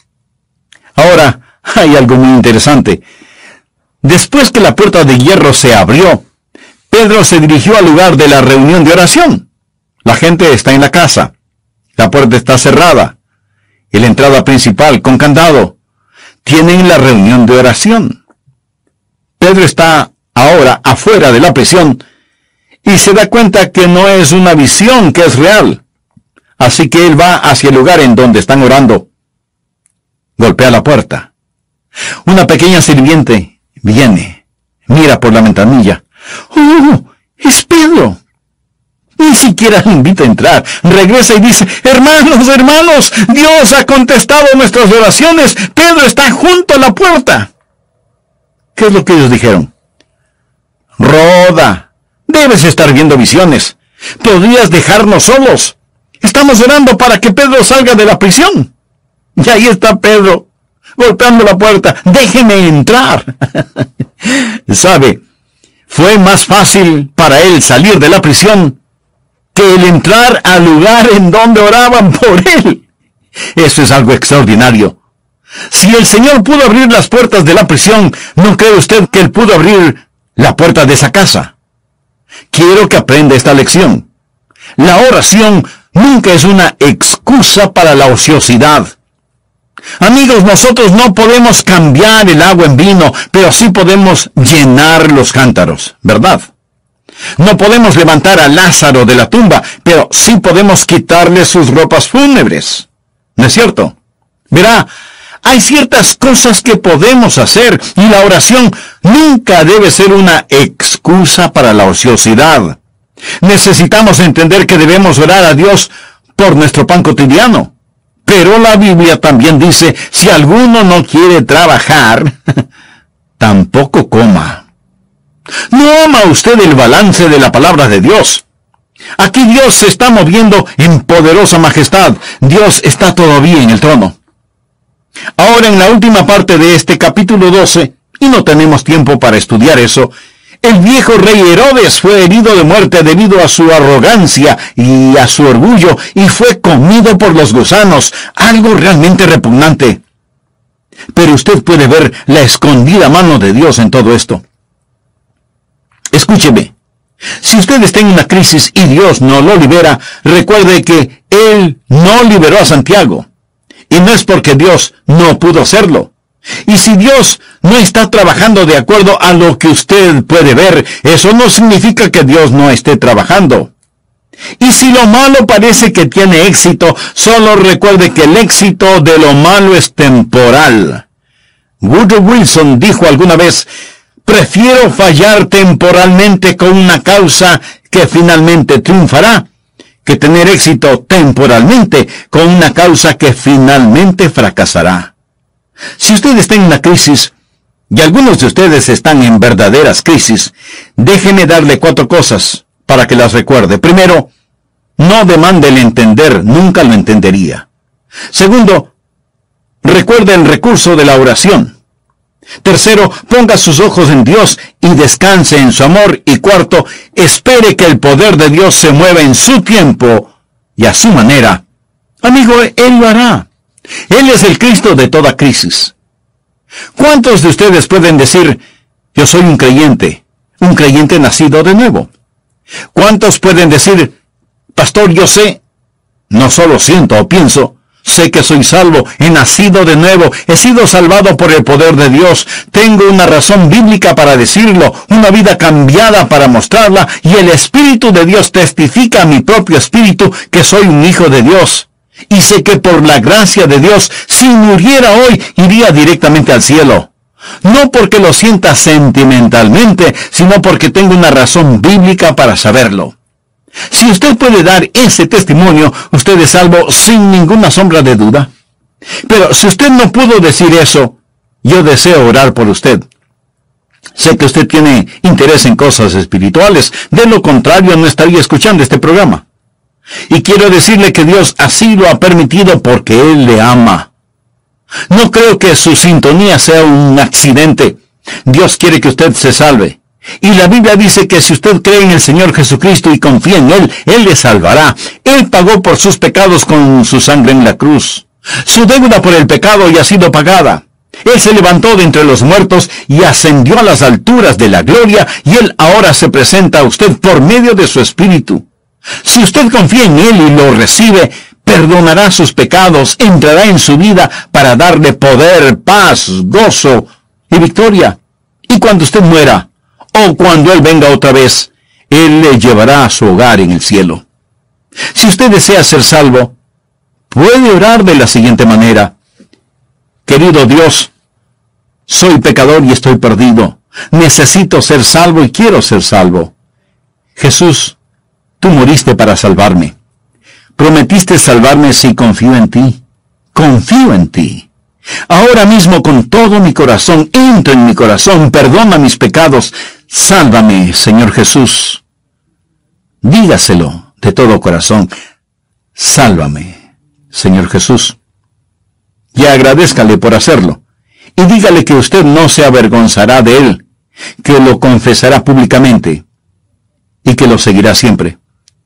Ahora, hay algo muy interesante. Después que la puerta de hierro se abrió, Pedro se dirigió al lugar de la reunión de oración. La gente está en la casa. La puerta está cerrada. Y la entrada principal con candado. Tienen la reunión de oración. Pedro está ahora afuera de la prisión y se da cuenta que no es una visión, que es real. Así que él va hacia el lugar en donde están orando. Golpea la puerta. Una pequeña sirviente viene, mira por la ventanilla. ¡Oh, es Pedro! Ni siquiera le invita a entrar. Regresa y dice, hermanos, hermanos, Dios ha contestado nuestras oraciones. Pedro está junto a la puerta. ¿Qué es lo que ellos dijeron? Roda, debes estar viendo visiones. Podrías dejarnos solos. Estamos orando para que Pedro salga de la prisión. Y ahí está Pedro, golpeando la puerta. Déjeme entrar. ¿Sabe? Fue más fácil para él salir de la prisión que el entrar al lugar en donde oraban por él. Eso es algo extraordinario. Si el Señor pudo abrir las puertas de la prisión, ¿no cree usted que Él pudo abrir la puerta de esa casa? Quiero que aprenda esta lección. La oración nunca es una excusa para la ociosidad. Amigos, nosotros no podemos cambiar el agua en vino, pero sí podemos llenar los cántaros, ¿verdad? No podemos levantar a Lázaro de la tumba, pero sí podemos quitarle sus ropas fúnebres. ¿No es cierto? Verá, hay ciertas cosas que podemos hacer y la oración nunca debe ser una excusa para la ociosidad. Necesitamos entender que debemos orar a Dios por nuestro pan cotidiano, Pero la Biblia también dice, si alguno no quiere trabajar, tampoco coma. ¿No ama usted el balance de la palabra de Dios? Aquí Dios se está moviendo en poderosa majestad. Dios está todavía en el trono. Ahora, en la última parte de este capítulo doce, y no tenemos tiempo para estudiar eso, el viejo rey Herodes fue herido de muerte debido a su arrogancia y a su orgullo, y fue comido por los gusanos, algo realmente repugnante. Pero usted puede ver la escondida mano de Dios en todo esto. Escúcheme, si usted está en una crisis y Dios no lo libera, recuerde que Él no liberó a Santiago. Y no es porque Dios no pudo hacerlo. Y si Dios no está trabajando de acuerdo a lo que usted puede ver, eso no significa que Dios no esté trabajando. Y si lo malo parece que tiene éxito, solo recuerde que el éxito de lo malo es temporal. Woodrow Wilson dijo alguna vez, prefiero fallar temporalmente con una causa que finalmente triunfará, que tener éxito temporalmente con una causa que finalmente fracasará. Si usted está en una crisis, y algunos de ustedes están en verdaderas crisis, déjeme darle cuatro cosas para que las recuerde. Primero, no demande el entender, nunca lo entendería. Segundo, recuerde el recurso de la oración. Tercero, ponga sus ojos en Dios y descanse en su amor. Y cuarto, espere que el poder de Dios se mueva en su tiempo y a su manera. Amigo, Él lo hará. Él es el Cristo de toda crisis. ¿Cuántos de ustedes pueden decir, yo soy un creyente, un creyente nacido de nuevo? ¿Cuántos pueden decir, pastor, yo sé, no solo siento o pienso, sé que soy salvo, he nacido de nuevo, he sido salvado por el poder de Dios, tengo una razón bíblica para decirlo, una vida cambiada para mostrarla, y el Espíritu de Dios testifica a mi propio espíritu que soy un hijo de Dios? Y sé que por la gracia de Dios, si muriera hoy, iría directamente al cielo. No porque lo sienta sentimentalmente, sino porque tengo una razón bíblica para saberlo. Si usted puede dar ese testimonio, usted es salvo sin ninguna sombra de duda. Pero si usted no pudo decir eso, yo deseo orar por usted. Sé que usted tiene interés en cosas espirituales, de lo contrario no estaría escuchando este programa. Y quiero decirle que Dios así lo ha permitido porque Él le ama. No creo que su sintonía sea un accidente. Dios quiere que usted se salve. Y la Biblia dice que si usted cree en el Señor Jesucristo y confía en Él, Él le salvará. Él pagó por sus pecados con su sangre en la cruz. Su deuda por el pecado ya ha sido pagada. Él se levantó de entre los muertos y ascendió a las alturas de la gloria, y Él ahora se presenta a usted por medio de su Espíritu. Si usted confía en Él y lo recibe, perdonará sus pecados, entrará en su vida para darle poder, paz, gozo y victoria. Y cuando usted muera, o cuando Él venga otra vez, Él le llevará a su hogar en el cielo. Si usted desea ser salvo, puede orar de la siguiente manera. Querido Dios, soy pecador y estoy perdido. Necesito ser salvo y quiero ser salvo. Jesús, tú moriste para salvarme. Prometiste salvarme si confío en ti. Confío en ti. Ahora mismo con todo mi corazón, entro en mi corazón, perdona mis pecados. Sálvame, Señor Jesús. Dígaselo de todo corazón. Sálvame, Señor Jesús. Y agradézcale por hacerlo. Y dígale que usted no se avergonzará de él, que lo confesará públicamente y que lo seguirá siempre.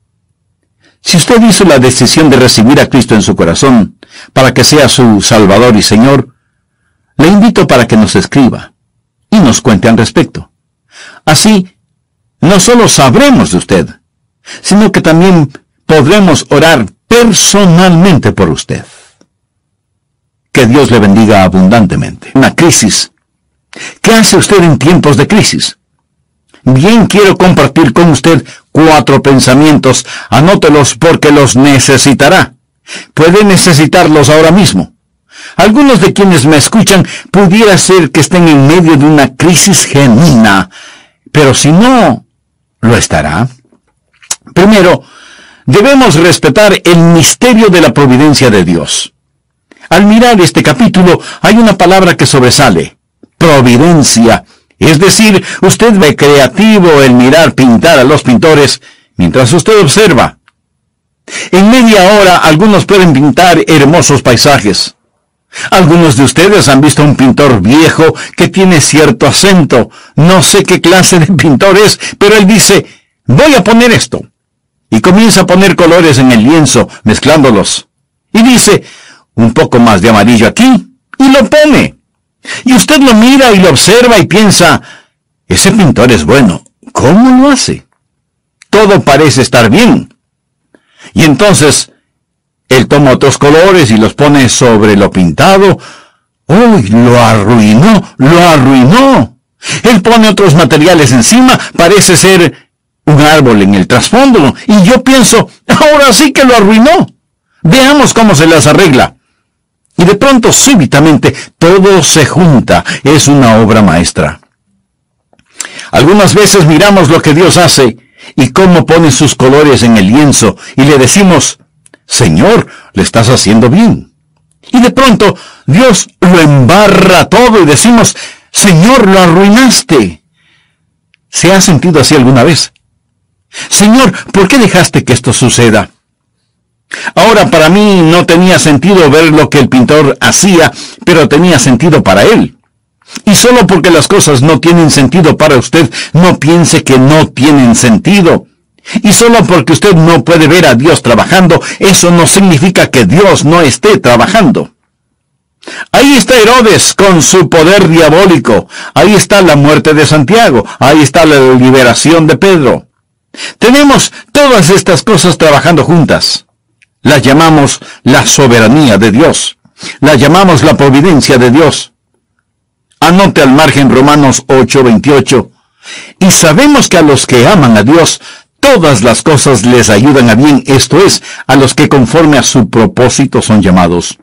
Si usted hizo la decisión de recibir a Cristo en su corazón para que sea su Salvador y Señor, le invito para que nos escriba y nos cuente al respecto. Así, no solo sabremos de usted, sino que también podremos orar personalmente por usted. Que Dios le bendiga abundantemente. Una crisis. ¿Qué hace usted en tiempos de crisis? Bien, quiero compartir con usted cuatro pensamientos. Anótelos porque los necesitará. Puede necesitarlos ahora mismo. Algunos de quienes me escuchan pudiera ser que estén en medio de una crisis genuina, pero si no, lo estará. Primero, debemos respetar el misterio de la providencia de Dios. Al mirar este capítulo, hay una palabra que sobresale: providencia. Es decir, usted ve creativo el mirar pintar a los pintores mientras usted observa. En media hora, algunos pueden pintar hermosos paisajes. Algunos de ustedes han visto a un pintor viejo que tiene cierto acento. No sé qué clase de pintor es, pero él dice: voy a poner esto. Y comienza a poner colores en el lienzo, mezclándolos. Y dice: un poco más de amarillo aquí, y lo pone. Y usted lo mira y lo observa y piensa: ese pintor es bueno. ¿Cómo lo hace? Todo parece estar bien. Y entonces él toma otros colores y los pone sobre lo pintado. ¡Uy! Lo arruinó, lo arruinó. Él pone otros materiales encima, parece ser un árbol en el trasfondo. Y yo pienso: ahora sí que lo arruinó. Veamos cómo se las arregla. Y de pronto, súbitamente, todo se junta. Es una obra maestra. Algunas veces miramos lo que Dios hace y cómo pone sus colores en el lienzo y le decimos: Señor, le estás haciendo bien. Y de pronto, Dios lo embarra todo y decimos: Señor, lo arruinaste. ¿Se ha sentido así alguna vez? Señor, ¿por qué dejaste que esto suceda? Ahora, para mí no tenía sentido ver lo que el pintor hacía, pero tenía sentido para él. Y solo porque las cosas no tienen sentido para usted, no piense que no tienen sentido. Y solo porque usted no puede ver a Dios trabajando, eso no significa que Dios no esté trabajando. Ahí está Herodes con su poder diabólico. Ahí está la muerte de Santiago. Ahí está la liberación de Pedro. Tenemos todas estas cosas trabajando juntas. Las llamamos la soberanía de Dios. Las llamamos la providencia de Dios. Anote al margen Romanos ocho veintiocho. Y sabemos que a los que aman a Dios, todas las cosas les ayudan a bien, esto es, a los que conforme a su propósito son llamados.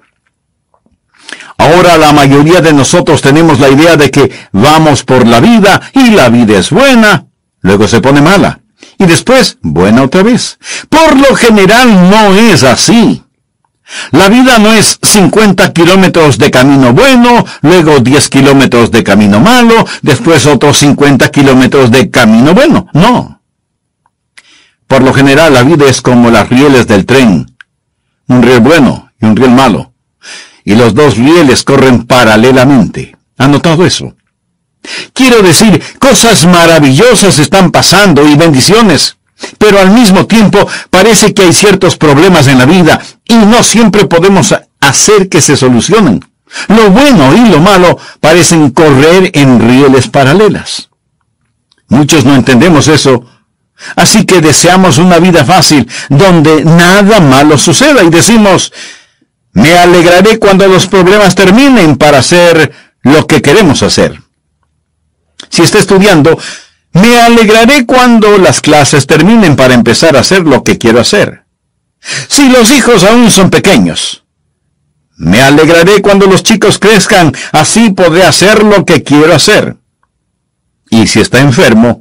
Ahora la mayoría de nosotros tenemos la idea de que vamos por la vida y la vida es buena, luego se pone mala. Y después, buena otra vez. Por lo general no es así. La vida no es cincuenta kilómetros de camino bueno, luego diez kilómetros de camino malo, después otros cincuenta kilómetros de camino bueno. No. Por lo general la vida es como las rieles del tren. Un riel bueno y un riel malo. Y los dos rieles corren paralelamente. ¿Ha notado eso? Quiero decir, cosas maravillosas están pasando y bendiciones, pero al mismo tiempo parece que hay ciertos problemas en la vida y no siempre podemos hacer que se solucionen. Lo bueno y lo malo parecen correr en rieles paralelas. Muchos no entendemos eso, así que deseamos una vida fácil, donde nada malo suceda y decimos: me alegraré cuando los problemas terminen para hacer lo que queremos hacer. Si está estudiando, me alegraré cuando las clases terminen para empezar a hacer lo que quiero hacer. Si los hijos aún son pequeños, me alegraré cuando los chicos crezcan, así podré hacer lo que quiero hacer. Y si está enfermo,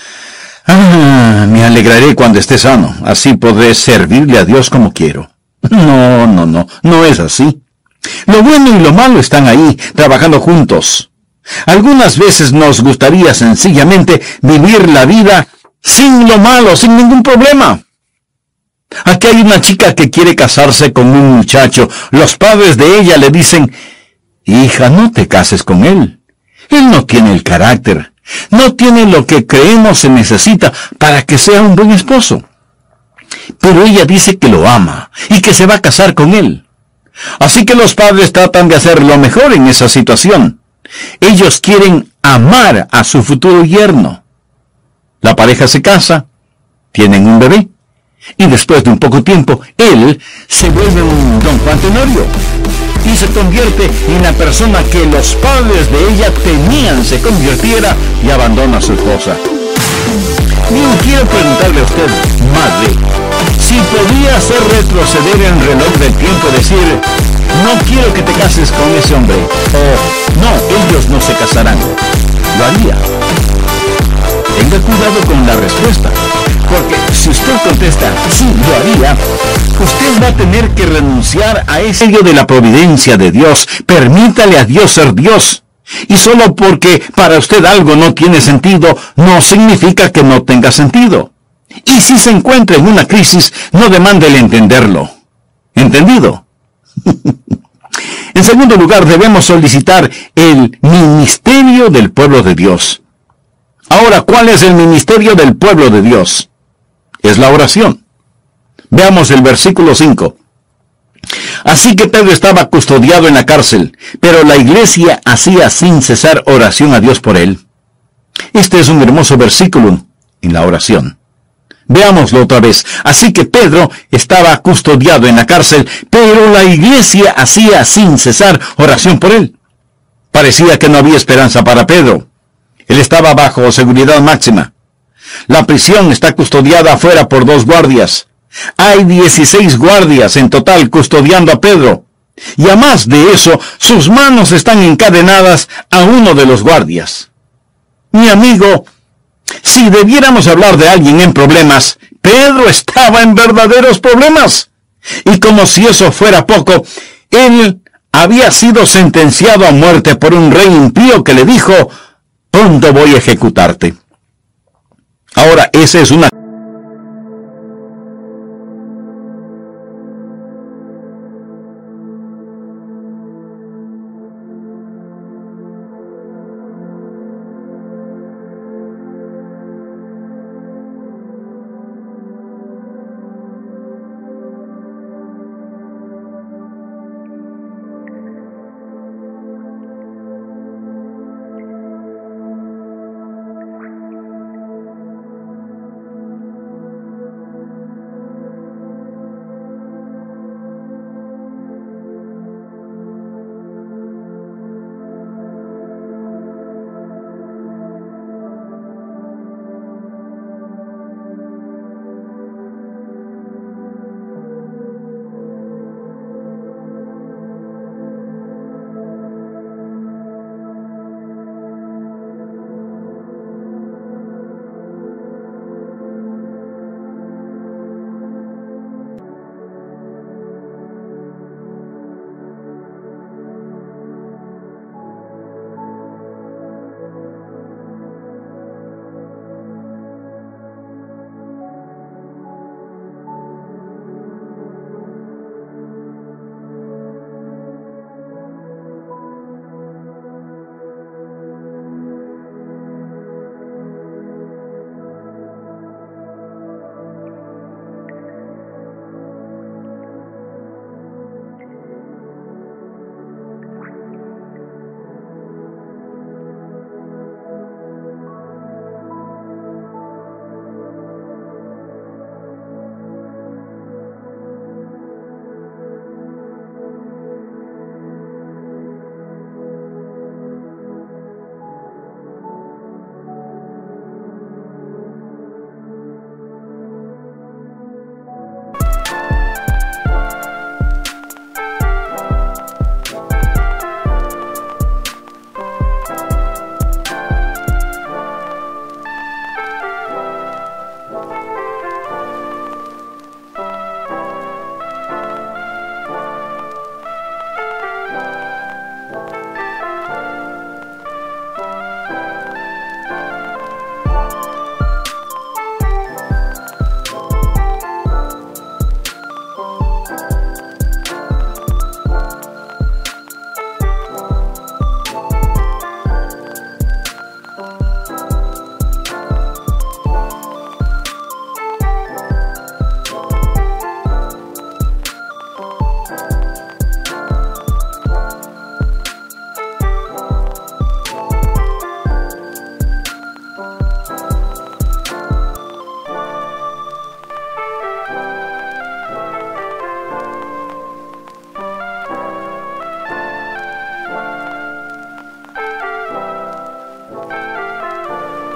ah, me alegraré cuando esté sano, así podré servirle a Dios como quiero. No, no, no, no es así. Lo bueno y lo malo están ahí, trabajando juntos. Algunas veces nos gustaría sencillamente vivir la vida sin lo malo, sin ningún problema. Aquí hay una chica que quiere casarse con un muchacho. Los padres de ella le dicen: hija, no te cases con él. Él no tiene el carácter, no tiene lo que creemos se necesita para que sea un buen esposo. Pero ella dice que lo ama y que se va a casar con él. Así que los padres tratan de hacer lo mejor en esa situación. Ellos quieren amar a su futuro yerno. La pareja se casa, tienen un bebé, y después de un poco tiempo, él se vuelve un don Juan Tenorio y se convierte en la persona que los padres de ella temían se convirtiera y abandona a su esposa. Bien, quiero preguntarle a usted, madre, si podría hacer retroceder el reloj del tiempo y decir: no quiero que te cases con ese hombre, o no, ellos no se casarán. ¿Lo haría? Tenga cuidado con la respuesta. Porque si usted contesta, sí, lo haría, usted va a tener que renunciar a ese medio de la providencia de Dios. Permítale a Dios ser Dios. Y solo porque para usted algo no tiene sentido, no significa que no tenga sentido. Y si se encuentra en una crisis, no demande el entenderlo. ¿Entendido? En segundo lugar, debemos solicitar el ministerio del pueblo de Dios. Ahora, ¿cuál es el ministerio del pueblo de Dios? Es la oración. Veamos el versículo cinco. Así que Pedro estaba custodiado en la cárcel, pero la iglesia hacía sin cesar oración a Dios por él. Este es un hermoso versículo en la oración. Veámoslo otra vez. Así que Pedro estaba custodiado en la cárcel, pero la iglesia hacía sin cesar oración por él. Parecía que no había esperanza para Pedro. Él estaba bajo seguridad máxima. La prisión está custodiada afuera por dos guardias. Hay dieciséis guardias en total custodiando a Pedro. Y a más de eso, sus manos están encadenadas a uno de los guardias. Mi amigo, si debiéramos hablar de alguien en problemas, Pedro estaba en verdaderos problemas. Y como si eso fuera poco, él había sido sentenciado a muerte por un rey impío que le dijo: pronto voy a ejecutarte. Ahora, esa es una